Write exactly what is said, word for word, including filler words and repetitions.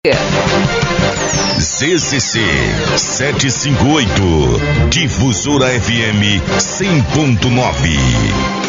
Z C C setecentos e cinquenta e oito, Difusora F M cem ponto nove.